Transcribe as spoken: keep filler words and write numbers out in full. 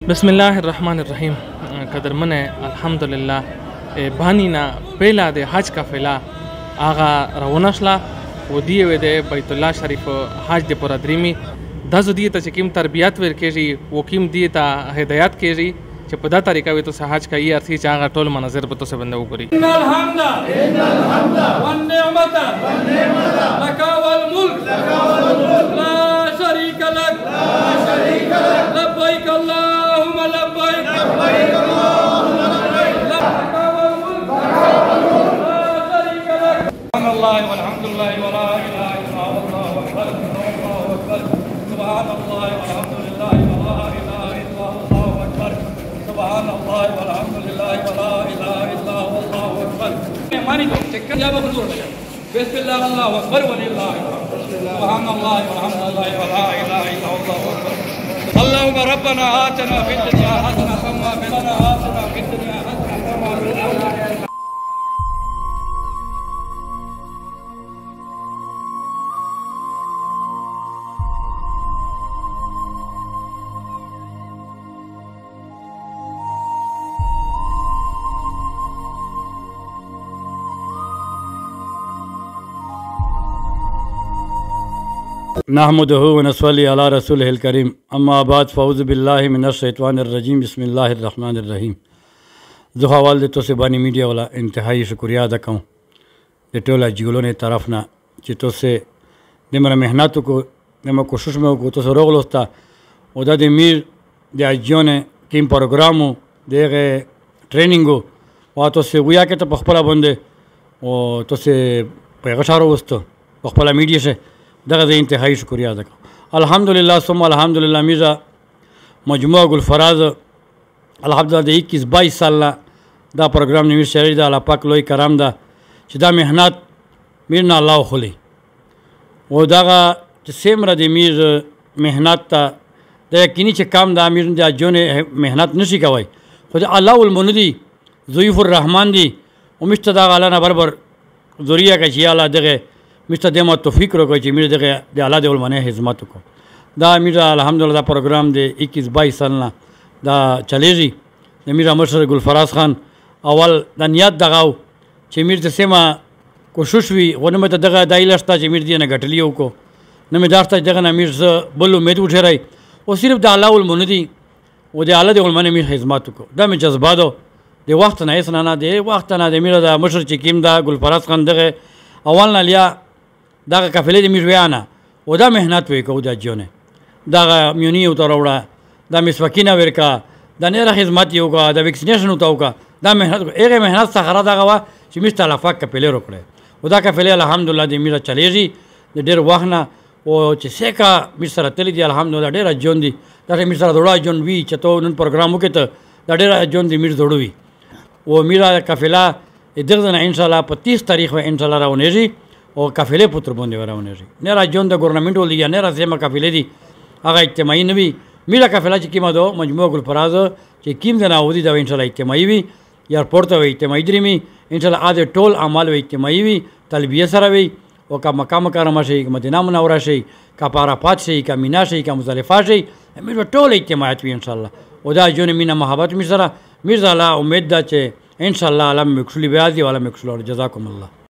بسم الله الرحمن الرحیم. قدرمن الحمدلله بانینا پہلا د حج قافله آغا روانه شله و دی و د بیت الله شریف حج د پورا دریمی دا زدی ته چکیم تربیت ورکېږي و کیم دی ته هدایت کېږي چې په دا طریقه وي تو حج کوي ارثي چې هغه ټول مناظر به تو بنده وګوري. ان الحمد ان الحمد والنعمت والنعمت لك والملك لك والملك لا شريك لك لا شريك لك لبيك اللهم لبيك لبيك اللهم لبيك لك والملك لك والملك لا شريك لك. سبحان الله والحمد لله ولا اله الا الله والله اكبر الله اكبر. سبحان الله والحمد لله ولا اله الا الله اكبر. سبحان الله والحمد لله ولا اله الا الله اكبر. مانی کو چکر جا بزرگ بسم الله الله اکبر ولله سبحان الله والحمد لله ولا اله الا الله اكبر. اللهم ربنا آتنا في الدنيا حسنة وفي الآخرة حسنة في الدنيا حسنة وفي الآخرة. نحمده ونصلي على رسوله الكريم اما بعد فاعوذ بالله من الشیطان الرجیم بسم الله الرحمن الرحیم. زه حوال د توسه باندې میډیا والا انتهایی شکریہ ادا کوم د ټوله جګلونې طرف نه چې توسه د مر مهنت کو د ما کوشش مې کو توسه روغلوستا او د میر د اجونه کیم پروګرامو دغه ټریننګو او توسه ویا کې ته په خپل باندې او توسه په غشارو وستو په خپل میډیا شه دغه د انتهایی شکریہ ادا کوم. الحمدلله ثم الحمدلله میرا مجموعه گلفراز الحمدلله د اکیس بائیس سال دا پروګرام نیو شهری دا الله پاک لوی کرام دا چې دا مهنت میرنا الله خلی او دغه چې سیمره د میر مهنت ته د یقیني چې کام د امیر د جون مهنت نشي کوي خو د الله المندی ضعیف الرحمن دی او مشته دا غاله نه بربر ذریعہ کا چې الله دغه مشته د ما توفیق راکړي چې میر دغه د الله د علمانه خدمت وکړو. دا میر الحمدلله دا پروګرام د اکیس بائیس سال نه دا چلیږي. د میر مشر ګلفراز خان اول د نیت دغه چې میر د سیمه کوشش وی غونه مته دغه دایلشته چې میر دی نه غټلی وکړو نه مې داشته دغه نه میر بل امید وټرای او صرف د الله المندی او د الله د علمانه میر خدمت وکړو. دا مې جذباتو د وخت نه اسنه نه دی وخت نه د میر د مشر چې کیم دا ګلفراز خان دغه اول نه لیا دغه قافلې د میر ویانه او دا مهنت وکړو د جونه دغه میونی او تروړه دا مسوکینه ورکا د نه خدمت یو کا د ویکسینیشن او تاوکا دا مهنت هغه مهنت څخه دغه وا چې مست الافاق قافلې وکړي او دا قافلې الحمدلله د میر چلیږي د ډېر وخت نه او چې سکه میر سره تللی دی الحمدلله ډېر جون دی دا میر سره دوړه جون وی چې ته نن پروګرام وکړه ته دا ډېر جون دی میر دوړوي او میر قافله دغه نه ان شاء الله په تیس تاریخ و ان شاء الله راونیږي او قافلې پتر باندې ورونیږي نه را جون د ګورنمنت ول دی نه را سیمه قافلې دی هغه اجتماعي نه وي میرا قافله چې کیمه دو مجموعه ګلفراز چې کیم د ناودي دا ان شاء الله اجتماعي وي ایرپورټ ته اجتماعي درمي ان شاء الله اده ټول اعمال اجتماعي وي تلبیه سره وي او کا مقام کرم شي مدینه منوره شي کا عرفات شي کا مینا شي کا مزدلفه شي میر ټول اجتماعات وي ان شاء الله او دا جون مینا محبت می سره میرزا الله امید ده چې ان شاء الله علم مکشلی بیا دی ولا مکشلور جزاکم الله.